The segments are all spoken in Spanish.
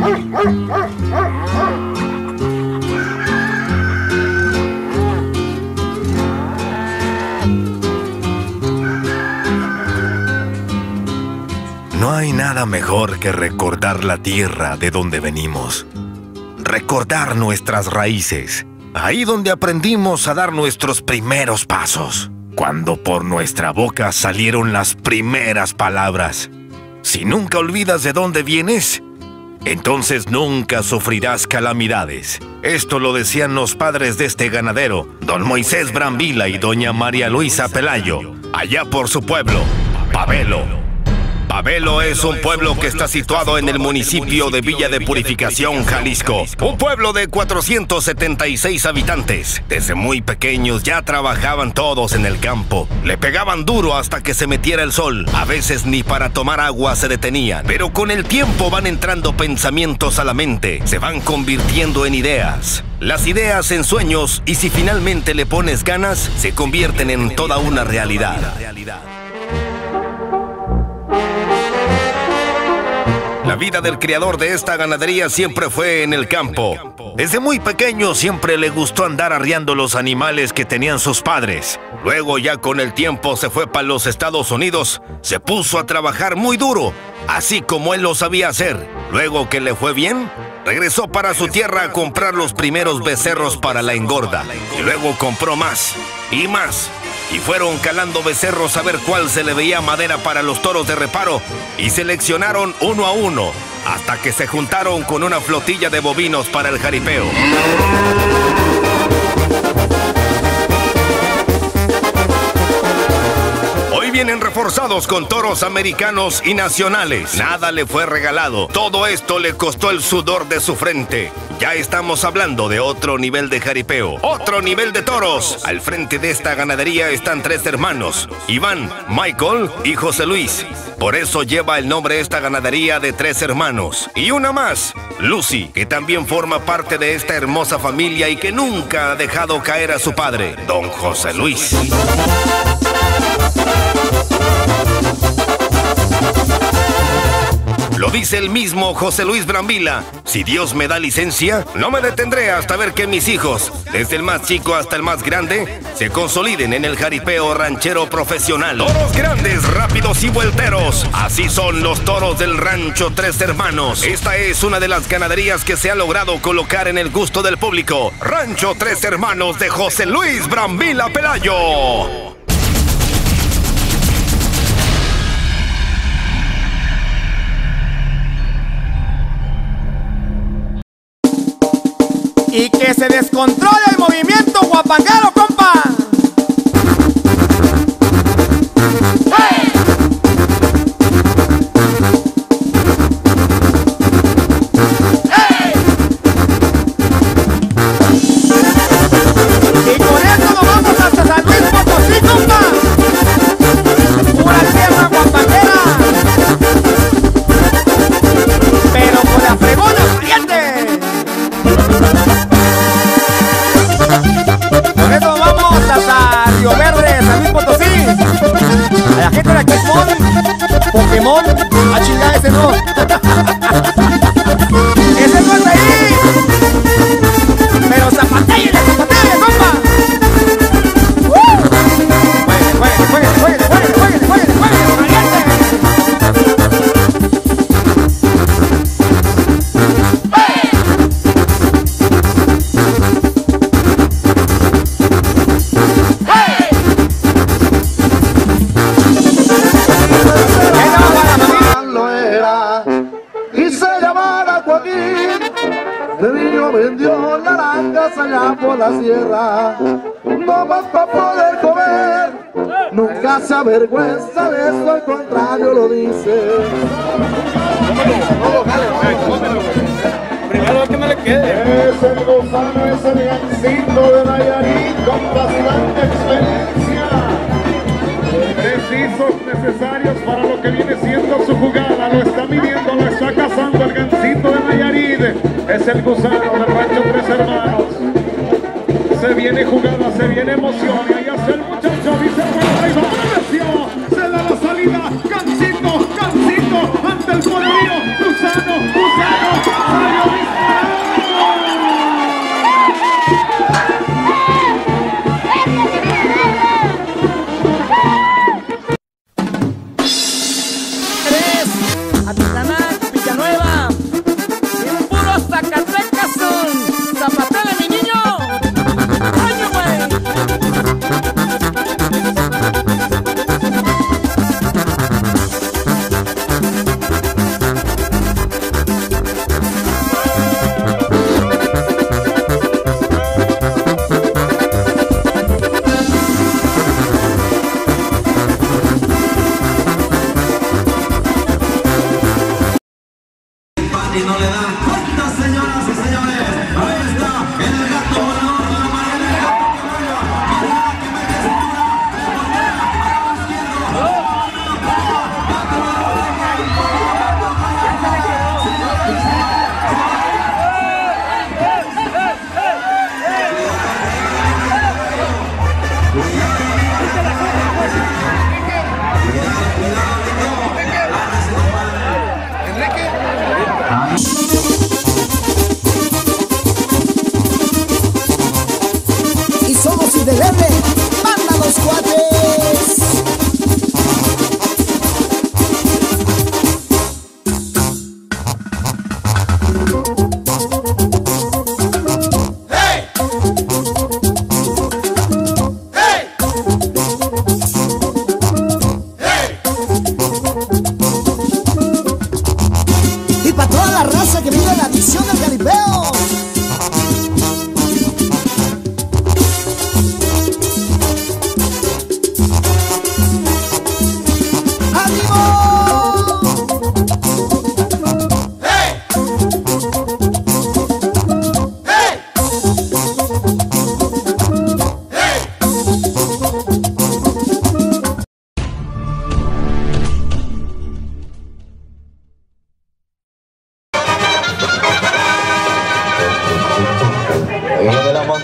No hay nada mejor que recordar la tierra de donde venimos. Recordar nuestras raíces. Ahí donde aprendimos a dar nuestros primeros pasos. Cuando por nuestra boca salieron las primeras palabras. Si nunca olvidas de dónde vienes, entonces nunca sufrirás calamidades. Esto lo decían los padres de este ganadero, don Moisés Brambila y doña María Luisa Pelayo, allá por su pueblo, Pabelo. Pabelo es un pueblo que está situado en el municipio de Villa de Purificación, Jalisco. Un pueblo de 476 habitantes. Desde muy pequeños ya trabajaban todos en el campo. Le pegaban duro hasta que se metiera el sol. A veces ni para tomar agua se detenían. Pero con el tiempo van entrando pensamientos a la mente. Se van convirtiendo en ideas. Las ideas en sueños, y si finalmente le pones ganas, se convierten en toda una realidad. La vida del criador de esta ganadería siempre fue en el campo. Desde muy pequeño siempre le gustó andar arriando los animales que tenían sus padres. Luego ya con el tiempo se fue para los Estados Unidos. Se puso a trabajar muy duro, así como él lo sabía hacer. Luego que le fue bien, regresó para su tierra a comprar los primeros becerros para la engorda. Y luego compró más y más. Y fueron calando becerros a ver cuál se le veía madera para los toros de reparo. Y seleccionaron uno a uno, hasta que se juntaron con una flotilla de bovinos para el jaripeo. Hoy vienen reforzados con toros americanos y nacionales. Nada le fue regalado. Todo esto le costó el sudor de su frente. Ya estamos hablando de otro nivel de jaripeo, otro nivel de toros. Al frente de esta ganadería están tres hermanos, Iván, Michael y José Luis. Por eso lleva el nombre esta ganadería de tres hermanos. Y una más, Lucy, que también forma parte de esta hermosa familia y que nunca ha dejado caer a su padre, don José Luis. Lo dice el mismo José Luis Brambila: si Dios me da licencia, no me detendré hasta ver que mis hijos, desde el más chico hasta el más grande, se consoliden en el jaripeo ranchero profesional. Toros grandes, rápidos y vuelteros. Así son los toros del rancho Tres Hermanos. Esta es una de las ganaderías que se ha logrado colocar en el gusto del público. Rancho Tres Hermanos de José Luis Brambila Pelayo. Y que se descontrole el movimiento guapanguero, compa. ¡Hey! ¡Hey! Y con esto nos vamos hasta San Luis Potosí, compa. Pura tierra guapanguera, pero con la fregona valiente. Con eso vamos hasta Río Verde, San Luis Potosí. A la gente de aquí es Pokémon. A chingar ese no. Ese no está ahí. Pero zapatéale, compa. Jueguele, valiente. Vendió naranjas allá por la sierra, no más para poder comer, nunca se avergüenza de eso, al contrario lo dice. Primero que no le quede. Es el gusano, es el gancito de Nayarit con bastante experiencia. Precisos, necesarios para lo que viene siendo su jugada. Lo está midiendo, lo está cazando el gancito de Nayarit. Es el gusano del rancho Tres Hermanos. Se viene jugada, se viene emoción. Y ahí hace el muchacho, dice: bueno, ahí va, precio. Se da la salida. Gancito, ante el poderío. Gusano.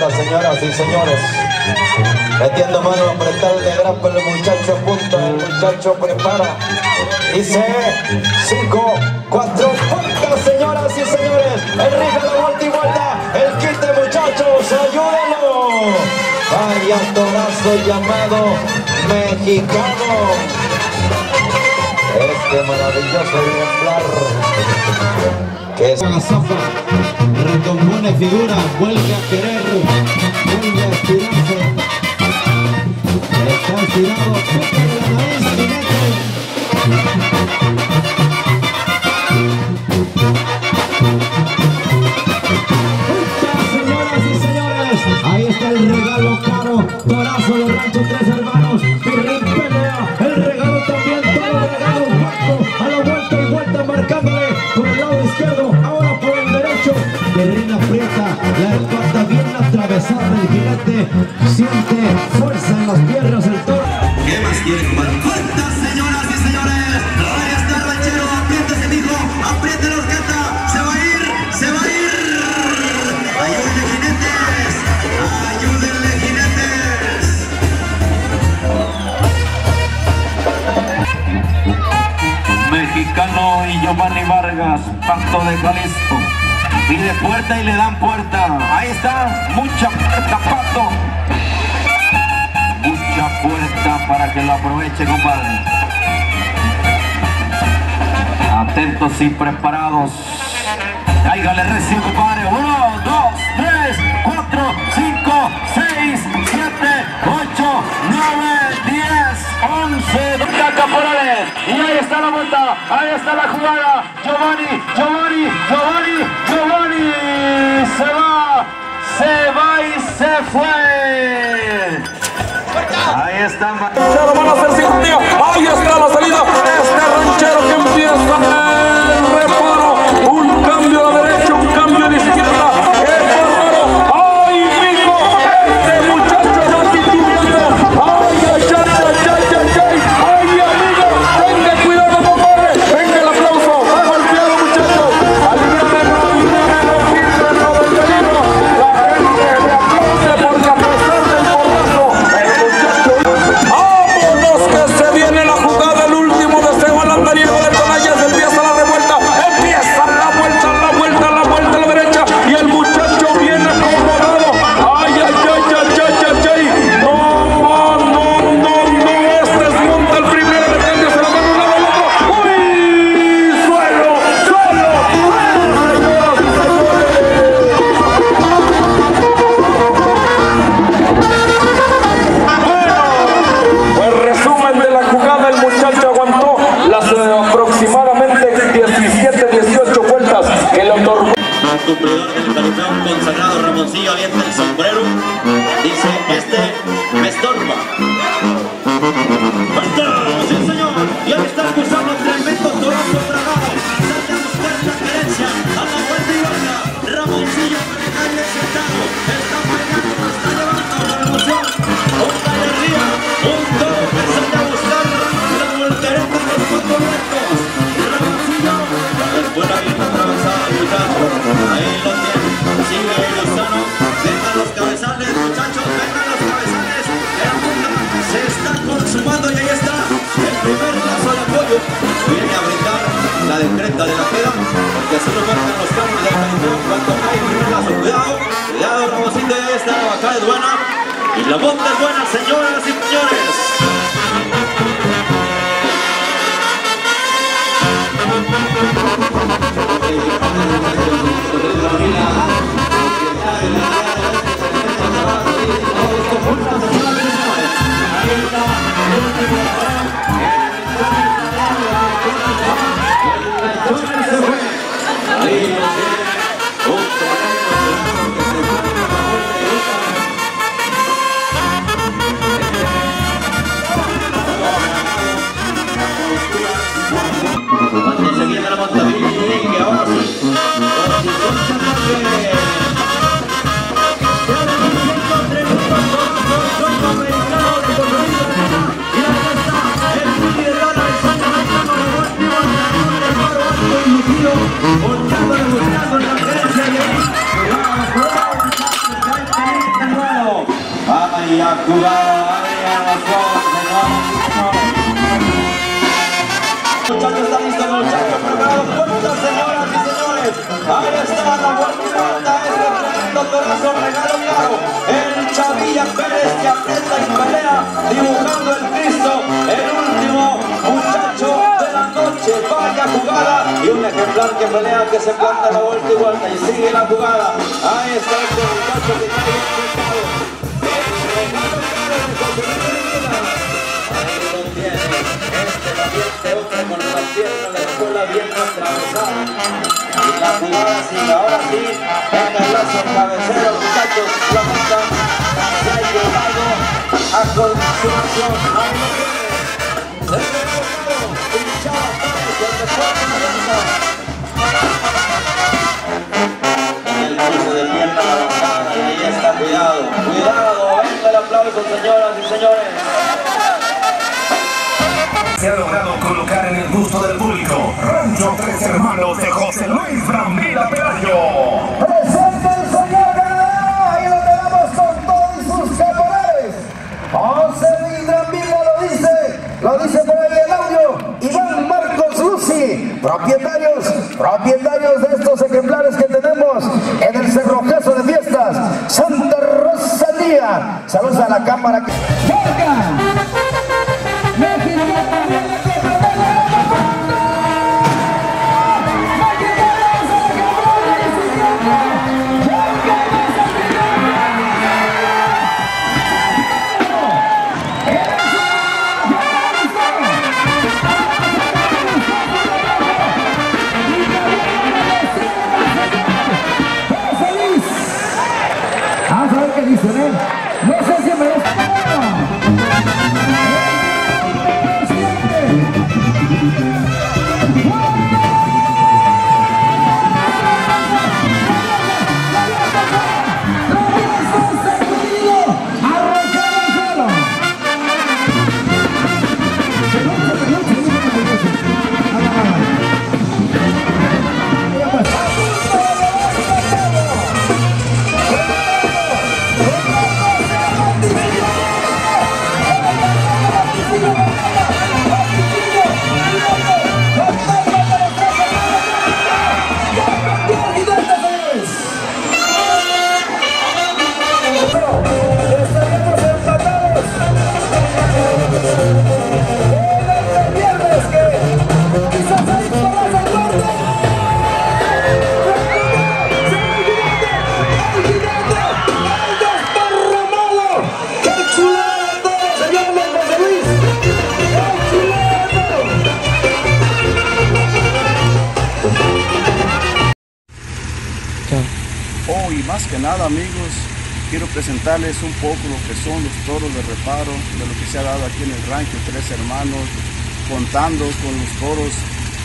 vuelta, señoras y señores. Metiendo mano a apretar de grapa, el muchacho apunta, el muchacho prepara. Dice 5, 4, vuelta, señoras y señores. El rija la vuelta y vuelta. El quite, muchachos, ayúdenlo. Vaya torazo llamado mexicano. Este maravilloso ejemplar que es la zafa, recompone figura, vuelve a querer, vuelve a estirarse. Está estirado, toca de la nariz, jinete. Señoras y señores, ahí está el regalo caro, torazo de Rancho Tres Hermanos, Pirrín pelea, el regalo también, todo el regalo, a la vuelta y vuelta, marcándole por el lado izquierdo, ahora por el derecho, Pirrín aprieta, la espalda bien atravesada del jinete, siente fuerza en las piernas el toro. ¿Qué más quiere, compadre? ¡Vuelta, señoras y señores! Ahí está el ranchero, apriétese, mijo, apriete la horqueta, se va a ir, se va a ir. ¡Ayúdenle, jinetes! ¡Ayúdenle, jinetes! Mexicano y Giovanni Vargas, Pacto de Jalisco. Pide puerta y le dan puerta. Ahí está, mucha puerta, Pato. Mucha puerta para que lo aproveche, compadre. Atentos y preparados. Cáigale recién, compadre. 1, 2, 3, 4, 5, 6, 7, 8, 9, 10, 11. Caporales. Y ahí está la vuelta. Ahí está la jugada. Giovanni. Se va y se fue. Ahí están. Van a hacer sincronía. Ahí está la salida. Este ranchero que empieza el reparo. Un cambio a la derecha, un cambio a la izquierda. El reparo. ¡Ay, mijo! Este muchacho está titubeando. ¡Ay, amigo! Tenga cuidado, compadre. Venga el aplauso. Ha golpeado, muchachos. ¡Vámonos que se viene la jugada! El último deseo al andariego del Tonalles. Empieza la revuelta. Empieza la vuelta a la derecha. Y el muchacho viene acomodado. ¡Ay! No. Este es monta el primero. Le cambia, se lo da un lado al otro. ¡Uy! ¡Suelo! Pues resumen de la jugada, el muchacho aguantó las aproximadamente 17, 18 vueltas que le otorgó. Al cumplidor del califón consagrado Ramoncillo avienta el sombrero. Dice, este me estorba. ¡Basta! ¡Sí, señor! Y ahí está cruzando tremendo torazo tragado. Salta a buscar la carencia. A la vuelta y vuelta. Ramoncillo cae sentado. Está pegando, está llevando la emoción. Un gallería, un toro que sale a buscar la voltereta de los cuatro rectos. Ramoncillo, después la bien atravesada, muchacho. Ahí lo tiene. Sigue Lozano. Vengan los cabezales, muchachos. Vengan los cabezales. La punta se está consumando y ahí está. El primer lazo de apoyo. Viene a brindar la decreta de la queda. Porque así lo marcan los cambios del califón. Cuando cae el primer lazo. Cuidado, Ramoncito. Ahí está. La bajada es buena. Y la monta es buena, señoras y señores. está listo el muchacho preparado. Cuántas señoras y señores. Ahí está la vuelta, este tremendo torazo, regalo caro. El Chavilla Pérez que aprieta y pelea, dibujando el Cristo, el último muchacho de la noche. Vaya jugada y un ejemplar que pelea, que se planta la vuelta y vuelta y sigue la jugada. Ahí está este muchacho que está bien sentado. El regalo caro de José Luis Medina. Ahí lo tiene. Este valiente hombre con la pierna, la escuela bien atravesada. Y la jugada sigue, ahora sí, en el lazo cabecero, muchachos, la mata se ha llevado a consumación. Ahí lo tiene. El regalo pinchaba Pérez, el deporte de lanza. En el cruce de pierna avanzada, y ahí está, cuidado, cuidado, venga el aplauso, señoras y señores. Se ha logrado colocar en el gusto del público Rancho Tres Hermanos de José Luis Brambila Pelayo. Presente el señor ganador, ahí lo tenemos con todos sus caporales. José Luis Brambila lo dice por ahí el audio. Iván Marcos Lucy, propietarios de estos ejemplares que tenemos en el Cerrojazo de Fiestas, Santa Rosalía. Saludos a la cámara. Vamos a ver qué dicen, ¿eh? No sé si me lo... Hoy más que nada, amigos, quiero presentarles un poco lo que son los toros de reparo, de lo que se ha dado aquí en el rancho Tres Hermanos, contando con los toros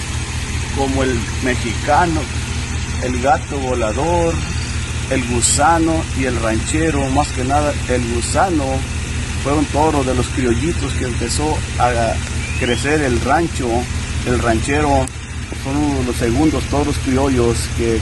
como el mexicano, el gato volador, el gusano y el ranchero. Más que nada el gusano fue un toro de los criollitos que empezó a crecer el rancho. El ranchero son uno de los segundos toros criollos que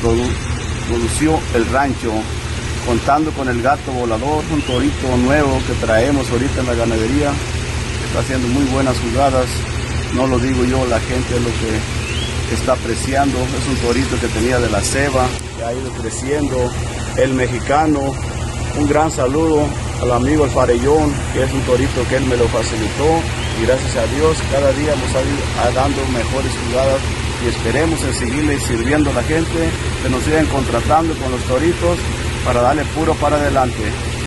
produció el rancho, contando con el gato volador, un torito nuevo que traemos ahorita en la ganadería, está haciendo muy buenas jugadas. No lo digo yo, la gente es lo que está apreciando. Es un torito que tenía de la ceba, que ha ido creciendo. El mexicano, un gran saludo al amigo El Farellón, que es un torito que él me lo facilitó, y gracias a Dios cada día nos ha ido dando mejores jugadas, y esperemos en seguirle sirviendo a la gente, que nos sigan contratando con los toritos para darle puro para adelante.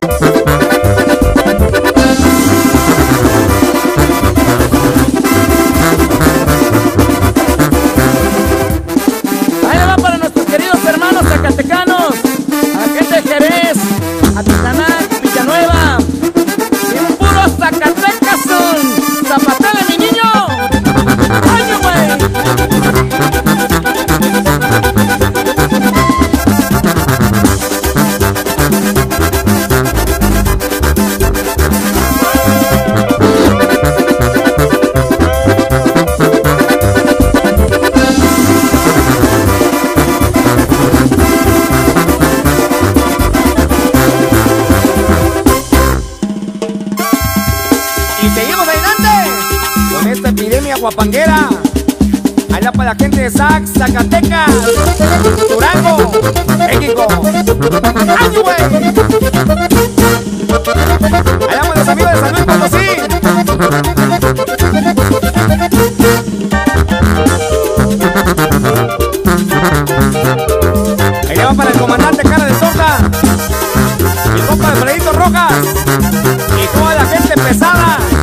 Ahí le va para nuestros queridos hermanos zacatecanos, a la gente de Jerez, Atitanac, Villanueva, y puros Zacatecas son. Zapatele, mi niño. ¡Ay, güey! Y seguimos adelante con esta epidemia guapanguera. para la gente de Zacatecas, Durango, México. ¡Ay, güey! Allá para los amigos de San Luis Potosí. Allá va para el comandante Cara de Sorda, el compa de Fredito Rojas y toda la gente pesada.